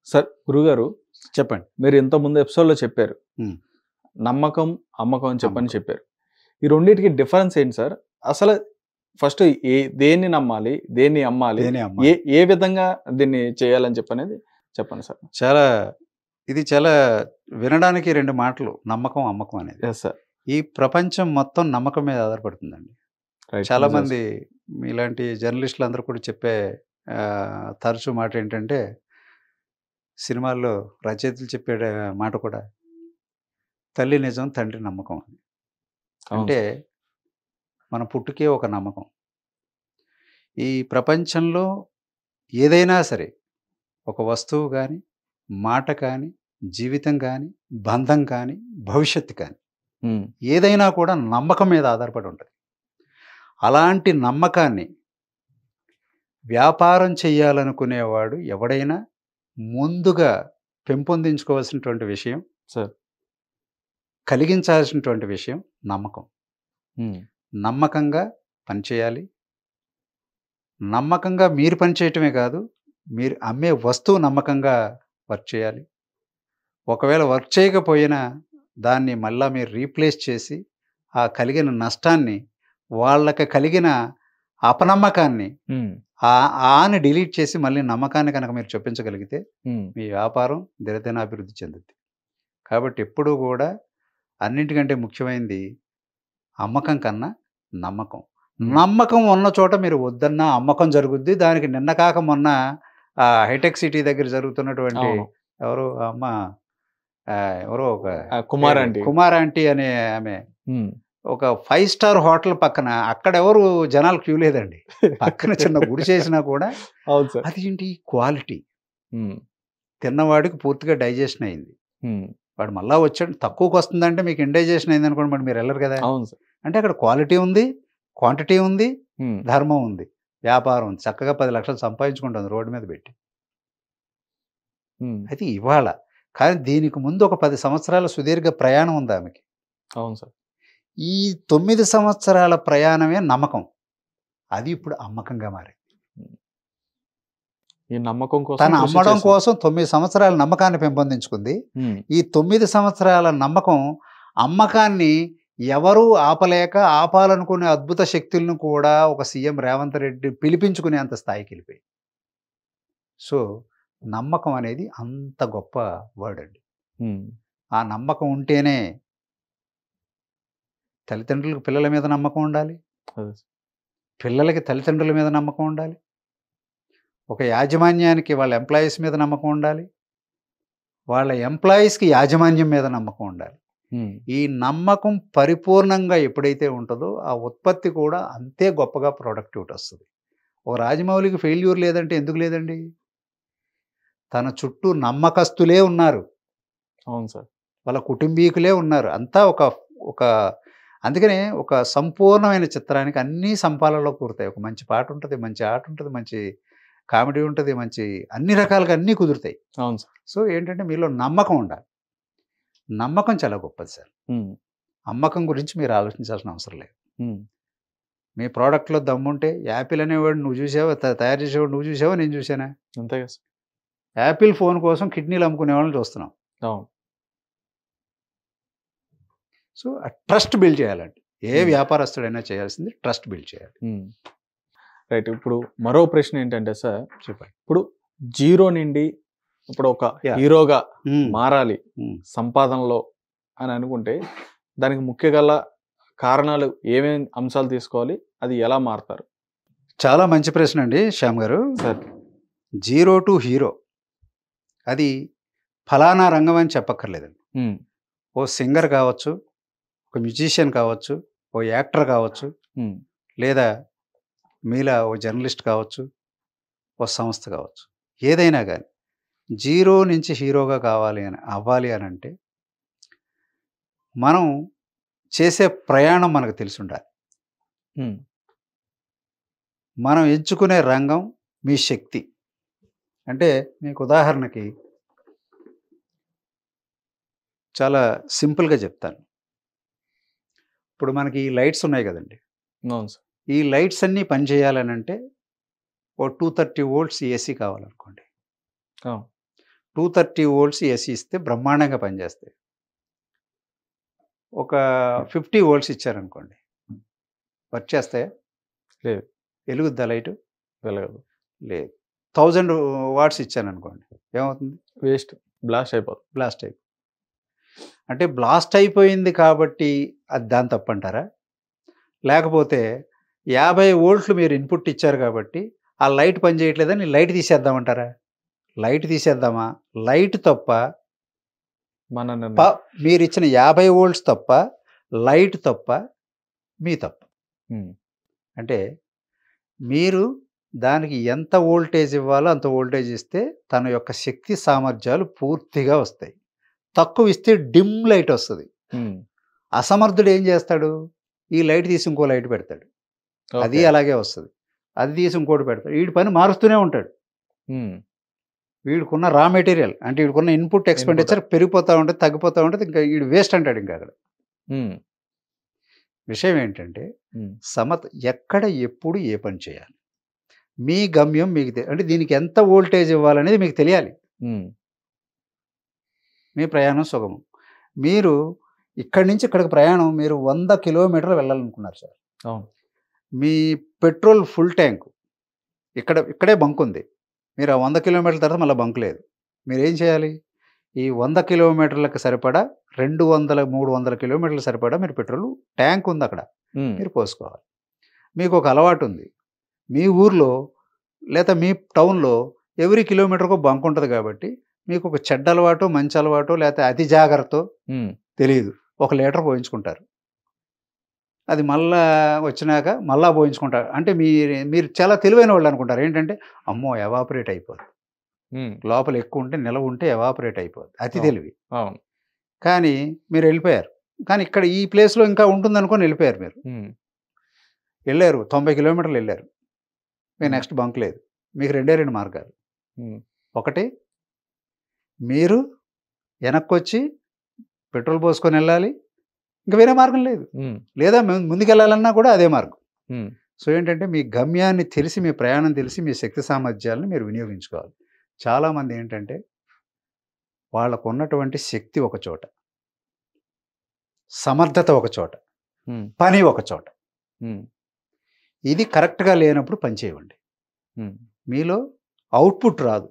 Sir గురుగారు చెప్పండి. మీరు ఇంతకుముందు ఎపిసోడ్లో చెప్పారు హ్మ్. నమ్మకం అమ్మకం అని చెప్పని నమ్మకం. చెప్పారు. ఈ రెండింటికి డిఫరెన్స్ ఏంటి సార్? అసలు ఫస్ట్ దేన్ని నమ్మాలి, దేన్ని అమ్మాలి, దేన్ని అమ్మాలి. ఏ విధంగా దీన్ని చేయాలని చెప్పనేది చెప్పండి సార్. ఇది చాలా వినడానికి 2 మాటలు నమ్మకం, అమ్మకం అనేది. Yes sir. ఈ ప్రపంచం మొత్తం నమ్మకం మీద ఆధారపడుతుందండి. రైట్. చాలామంది మీలాంటి జర్నలిస్టులు అందరూ కూడా చెప్పే తరచు మాట ఏంటంటే, సినిమాల్లో రచయితలు చెప్పే మాట కూడా తల్లి నిజం, తండ్రి నమ్మకం అని. అంటే మన పుట్టుకే ఒక నమ్మకం. ఈ ప్రపంచంలో ఏదైనా సరే ఒక వస్తువు కానీ, మాట కానీ, జీవితం కానీ, బంధం కానీ, భవిష్యత్తు కానీ ఏదైనా కూడా నమ్మకం మీద ఆధారపడి ఉంటుంది. అలాంటి నమ్మకాన్ని వ్యాపారం చేయాలనుకునేవాడు ఎవడైనా ముందుగా పెంపొందించుకోవాల్సినటువంటి విషయం, సార్ కలిగించాల్సినటువంటి విషయం నమ్మకం. నమ్మకంగా పనిచేయాలి. నమ్మకంగా మీరు పనిచేయటమే కాదు, మీరు అమ్మే వస్తువు నమ్మకంగా వర్క్ చేయాలి. ఒకవేళ వర్క్ చేయకపోయినా దాన్ని మళ్ళా మీరు రీప్లేస్ చేసి ఆ కలిగిన నష్టాన్ని, వాళ్ళకి కలిగిన అపనమ్మకాన్ని ఆని డిలీట్ చేసి మళ్ళీ నమ్మకాన్ని కనుక మీరు చొప్పించగలిగితే మీ వ్యాపారం దినదిన అభివృద్ధి చెందుద్ది. కాబట్టి ఎప్పుడూ కూడా అన్నింటికంటే ముఖ్యమైనది అమ్మకం కన్నా నమ్మకం. నమ్మకం ఉన్న చోట మీరు వద్దన్నా అమ్మకం జరుగుద్ది. దానికి నిన్న కాక మొన్న హైటెక్ సిటీ దగ్గర జరుగుతున్నటువంటి ఎవరో అమ్మ ఎవరో ఒక కుమార్ ఆంటీ అనే ఆమె ఒక 5 స్టార్ హోటల్ పక్కన అక్కడెవరు జనాలు క్యూ లేదండి. పక్కన చిన్న గుడి చేసినా కూడా అది ఏంటి క్వాలిటీ. తిన్నవాడికి పూర్తిగా డైజెషన్ అయింది. వాడు మళ్ళా వచ్చాడు తక్కువకి వస్తుందంటే మీకు ఇండైజెషన్ అయింది అనుకోండి, మరి మీరు వెళ్ళరు కదా. అంటే అక్కడ క్వాలిటీ ఉంది, క్వాంటిటీ ఉంది, ధర్మం ఉంది, వ్యాపారం ఉంది. చక్కగా 10 లక్షలు సంపాదించుకుంటుంది రోడ్డు మీద పెట్టి. అయితే ఇవాళ కానీ దీనికి ముందు ఒక 10 సంవత్సరాల సుదీర్ఘ ప్రయాణం ఉంది ఆమెకి. అవును సార్. ఈ 9 సంవత్సరాల ప్రయాణమే నమ్మకం. అది ఇప్పుడు అమ్మకంగా మారింది. ఈ నమ్మకం కోసం తన అమ్మడం కోసం 9 సంవత్సరాల నమ్మకాన్ని పెంపొందించుకుంది. ఈ 9 సంవత్సరాల నమ్మకం అమ్మకాన్ని ఎవరూ ఆపలేక ఆపాలనుకునే అద్భుత శక్తులను కూడా ఒక సీఎం రేవంత్ రెడ్డి పిలిపించుకునే అంత స్థాయికి వెళ్ళిపోయి. సో నమ్మకం అనేది అంత గొప్ప వర్డ్ అండి. ఆ నమ్మకం ఉంటేనే తల్లిదండ్రులకు పిల్లల మీద నమ్మకం ఉండాలి, పిల్లలకి తల్లిదండ్రుల మీద నమ్మకం ఉండాలి, ఒక యాజమాన్యానికి వాళ్ళ ఎంప్లాయీస్ మీద నమ్మకం ఉండాలి, వాళ్ళ ఎంప్లాయీస్కి యాజమాన్యం మీద నమ్మకం ఉండాలి. ఈ నమ్మకం పరిపూర్ణంగా ఎప్పుడైతే ఉంటుందో ఆ ఉత్పత్తి కూడా అంతే గొప్పగా ప్రొడక్టివిటీ వస్తుంది. ఒక రాజమౌళికి ఫెయిల్యూర్ లేదంటే ఎందుకు లేదండి? తన చుట్టూ నమ్మకస్తులే ఉన్నారు. అవును సార్. వాళ్ళ కుటుంబీకులే ఉన్నారు. అంతా ఒక అందుకనే ఒక సంపూర్ణమైన చిత్రానికి అన్ని సంపాలలో కూరుతాయి. ఒక మంచి పాట ఉంటుంది, మంచి ఆట ఉంటుంది, మంచి కామెడీ ఉంటుంది, మంచి అన్ని రకాలుగా అన్నీ కుదురుతాయి. అవును సార్. సో ఏంటంటే మీలో నమ్మకం ఉండాలి. నమ్మకం చాలా గొప్పది సార్. అమ్మకం గురించి మీరు ఆలోచించాల్సిన అవసరం లేదు. మీ ప్రోడక్ట్లో దమ్ముంటే యాపిల్ అనేవాడు నువ్వు చూసావా, తయారు చేసేవాడు నువ్వు చూసావా, నేను చూసానా? అంతే కదా సార్. యాపిల్ ఫోన్ కోసం కిడ్నీలు అమ్ముకునే వాళ్ళని చూస్తున్నాం. సో ఆ ట్రస్ట్ బిల్డ్ చేయాలండి. ఏ వ్యాపారస్తుడైనా చేయాల్సింది ట్రస్ట్ బిల్డ్ చేయాలి. రైట్. ఇప్పుడు మరో ప్రశ్న ఏంటంటే సార్, చెప్పండి. ఇప్పుడు జీరో నుండి ఇప్పుడు ఒక హీరోగా మారాలి సంపాదనలో అని అనుకుంటే దానికి ముఖ్య గల కారణాలు ఏమేమి అంశాలు తీసుకోవాలి, అది ఎలా మారుతారు? చాలా మంచి ప్రశ్న అండి శ్యామ్ గారు. సార్ జీరో టు హీరో అది ఫలానా రంగం అని చెప్పక్కర్లేదండి. ఓ సింగర్ కావచ్చు, ఒక మ్యూజిషియన్ కావచ్చు, ఓ యాక్టర్ కావచ్చు, లేదా మీలా ఓ జర్నలిస్ట్ కావచ్చు, ఓ సంస్థ కావచ్చు, ఏదైనా కానీ జీరో నుంచి హీరోగా అవ్వాలి అని అంటే మనం చేసే ప్రయాణం మనకు తెలిసి ఉండాలి. మనం ఎంచుకునే రంగం మీ శక్తి. అంటే మీకు ఉదాహరణకి చాలా సింపుల్గా చెప్తాను. ఇప్పుడు మనకి ఈ లైట్స్ ఉన్నాయి కదండి. అవును సార్. ఈ లైట్స్ అన్నీ పనిచేయాలని అంటే ఓ 230 వోల్ట్స్ ఏసీ కావాలనుకోండి. 230 వోల్ట్స్ ఏసీ ఇస్తే బ్రహ్మాండంగా పనిచేస్తాయి. ఒక 50 వోల్ట్స్ ఇచ్చారనుకోండి, వర్క్ చేస్తాయా? లేదు. వెలుగుద్దా లైటు? వెలగదు. లేదు. 1000 వాట్స్ ఇచ్చాననుకోండి, ఏమవుతుంది? వేస్ట్. బ్లాస్ట్ అయిపోతుంది. బ్లాస్ట్ అయిపోతుంది. అంటే బ్లాస్ట్ అయిపోయింది కాబట్టి అది దాని తప్పంటారా? లేకపోతే 50 వోల్ట్లు మీరు ఇన్పుట్ ఇచ్చారు కాబట్టి ఆ లైట్ పని చేయట్లేదని లైట్ తీసేద్దామంటారా? లైట్ తీసేద్దామా? లైట్ తప్ప, మన మీరు ఇచ్చిన 50 వోల్ట్స్ తప్ప, లైట్ తప్ప, మీ తప్ప. అంటే మీరు దానికి ఎంత వోల్టేజ్ ఇవ్వాలో అంత వోల్టేజ్ ఇస్తే తన యొక్క శక్తి సామర్థ్యాలు పూర్తిగా వస్తాయి. తక్కువ ఇస్తే డిమ్ లైట్ వస్తుంది. అసమర్థుడు ఏం చేస్తాడు? ఈ లైట్ తీసి ఇంకో లైట్ పెడతాడు, అది అలాగే వస్తుంది. అది తీసి ఇంకోటి పెడతాడు. వీడి పని మారుస్తూనే ఉంటాడు. వీడికున్న రా మెటీరియల్ అంటే వీడికున్న ఇన్పుట్ ఎక్స్పెండిచర్ పెరిగిపోతూ ఉంటుంది, తగ్గిపోతూ ఉంటుంది. ఇంకా వీడు వేస్ట్ అంటాడు. ఇంకా అక్కడ విషయం ఏంటంటే ఎక్కడ ఎప్పుడు ఏ పని చేయాలి, మీ గమ్యం మీకు అంటే దీనికి ఎంత వోల్టేజ్ ఇవ్వాలనేది మీకు తెలియాలి. మీ ప్రయాణం సుగమం. మీరు ఇక్కడి నుంచి ఇక్కడికి ప్రయాణం మీరు 100 కిలోమీటర్లు వెళ్ళాలనుకున్నారు సార్. మీ పెట్రోల్ ఫుల్ ట్యాంక్ ఇక్కడే బంక్ ఉంది. మీరు ఆ 100 కిలోమీటర్ల తర్వాత మళ్ళీ బంక్ లేదు. మీరు ఏం చేయాలి? ఈ 100 కిలోమీటర్లకు సరిపడా 200-300 కిలోమీటర్లు సరిపడా మీరు పెట్రోల్ ట్యాంక్ ఉంది అక్కడ, మీరు పోసుకోవాలి. మీకు ఒక అలవాటు ఉంది. మీ ఊర్లో లేదా మీ టౌన్లో ఎవ్రీ కిలోమీటర్కు బంక్ ఉంటుంది కాబట్టి మీకు ఒక చెడ్డ అలవాటు, మంచి అలవాటు, లేకపోతే అతి జాగ్రత్త తెలియదు. 1 లీటర్ పోయించుకుంటారు. అది మళ్ళా వచ్చినాక మళ్ళా పోయించుకుంటారు. అంటే మీరు చాలా తెలివైన వాళ్ళు అనుకుంటారు. ఏంటంటే అమ్మో ఎవాపరేట్ అయిపోద్ది, లోపల ఎక్కువ ఉంటే నిలవ ఉంటే ఎవాపరేట్ అయిపోద్ది. అతి తెలివి. కానీ మీరు వెళ్ళిపోయారు. కానీ ఇక్కడ ఈ ప్లేస్లో ఇంకా ఉంటుంది అనుకొని వెళ్ళిపోయారు. మీరు వెళ్ళారు 90 కిలోమీటర్లు వెళ్ళారు. మీకు నెక్స్ట్ బంక్ లేదు. మీకు 2 మార్గాలు. ఒకటి, మీరు వెనక్కి వచ్చి పెట్రోల్ పోసుకొని వెళ్ళాలి, ఇంకా వేరే మార్గం లేదు. లేదా ముందుకెళ్ళాలన్నా కూడా అదే మార్గం. సో ఏంటంటే మీ గమ్యాన్ని తెలిసి, మీ ప్రయాణం తెలిసి, మీ శక్తి సామర్థ్యాలను మీరు వినియోగించుకోవాలి. చాలామంది ఏంటంటే వాళ్ళకు ఉన్నటువంటి శక్తి ఒక చోట, సమర్థత ఒక చోట, పని ఒక చోట. ఇది కరెక్ట్గా లేనప్పుడు పని చేయండి. మీలో అవుట్పుట్ రాదు.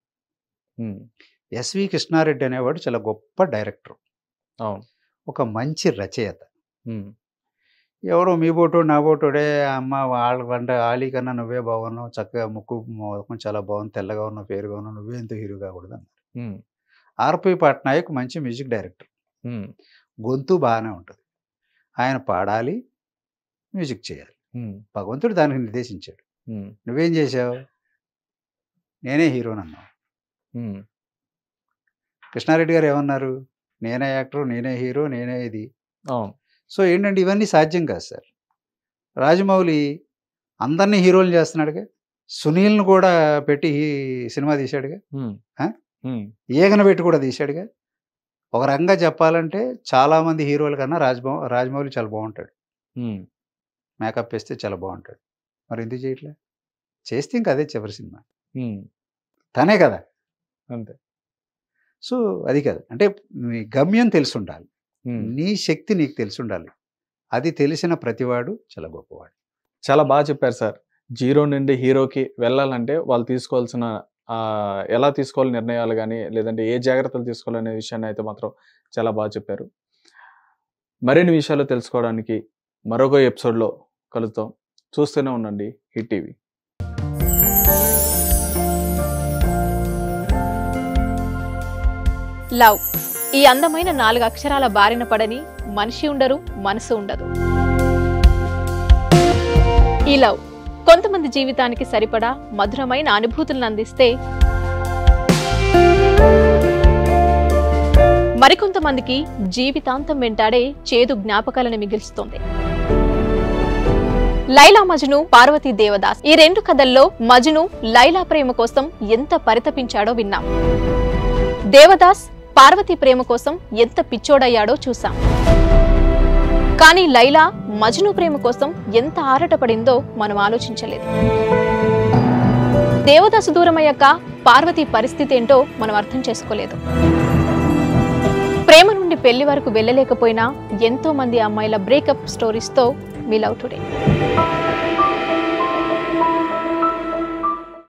ఎస్వి కృష్ణారెడ్డి అనేవాడు చాలా గొప్ప డైరెక్టర్, ఒక మంచి రచయిత. ఎవరో మీ బోటోడు నా బోటోడే అమ్మ వాళ్ళ ఆలీ కన్నా నువ్వే బాగున్నావు, చక్కగా ముక్కు చాలా బాగుంది, తెల్లగా ఉన్నావు, పేరుగా ఉన్నావు, నువ్వే ఎంత హీరో కాకూడదు అన్నారు. ఆర్పి పట్నాయక్ మంచి మ్యూజిక్ డైరెక్టర్, గొంతు బాగానే ఉంటుంది. ఆయన పాడాలి, మ్యూజిక్ చేయాలి. భగవంతుడు దానికి నిర్దేశించాడు. నువ్వేం చేశావు? నేనే హీరోని అన్నావు. కృష్ణారెడ్డి గారు ఏమన్నారు? నేనే యాక్టర్, నేనే హీరో, నేనే ఇది. సో ఏంటంటే ఇవన్నీ సాధ్యం కాదు సార్. రాజమౌళి అందరినీ హీరోలు చేస్తున్నాడుగా, సునీల్ను కూడా పెట్టి సినిమా తీశాడుగా, ఈగన పెట్టి కూడా తీశాడుగా. ఒక రకంగా చెప్పాలంటే చాలామంది హీరోల కన్నా రాజమౌళి చాలా బాగుంటాడు. మేకప్ వేస్తే చాలా బాగుంటాడు. మరి ఎందుకు చేయట్లే? చేస్తే ఇంకా అదే చివరి సినిమా తనే కదా. అంతే. సో అది కాదు అంటే నీ గమ్యం తెలిసి ఉండాలి, నీ శక్తి నీకు తెలిసి ఉండాలి. అది తెలిసిన ప్రతివాడు చాలా గొప్పవాడు. చాలా బాగా చెప్పారు సార్. జీరో నుండి హీరోకి వెళ్ళాలంటే వాళ్ళు తీసుకోవాల్సిన ఎలా తీసుకోవాలి నిర్ణయాలు కానీ, లేదంటే ఏ జాగ్రత్తలు తీసుకోవాలనే విషయాన్ని అయితే మాత్రం చాలా బాగా చెప్పారు. మరిన్ని విషయాలు తెలుసుకోవడానికి మరొక ఎపిసోడ్లో కలుద్దాం. చూస్తూనే ఉండండి హిట్ టీవీ. లవ్, ఈ అందమైన 4 అక్షరాల బారిన పడని మనిషి ఉండరు, మనసు ఉండదు. ఈ లవ్ కొంతమంది జీవితానికి సరిపడా మధురమైన అనుభూతులను అందిస్తే, మరికొంతమందికి జీవితాంతం వెంటాడే చేదు జ్ఞాపకాలను మిగిల్స్తుంది. లైలా మజ్ను, పార్వతీ దేవదాస్, ఈ 2 కథల్లో మజ్ను లైలా ప్రేమ కోసం ఎంత పరితపించాడో విన్నాం. దేవదాస్ పార్వతి ప్రేమ కోసం ఎంత పిచ్చోడయ్యాడో చూసాం. కానీ లైలా మజ్ను ప్రేమ కోసం ఎంత ఆరాటపడిందో మనం ఆలోచించలేదు. దేవదాసు దూరమయ్యాక పార్వతి పరిస్థితి ఏంటో మనం అర్థం చేసుకోలేదు. ప్రేమ నుండి పెళ్లి వరకు వెళ్ళలేకపోయినా ఎంతో మంది అమ్మాయిల బ్రేకప్ స్టోరీస్తో మీ లవ్ టుడే.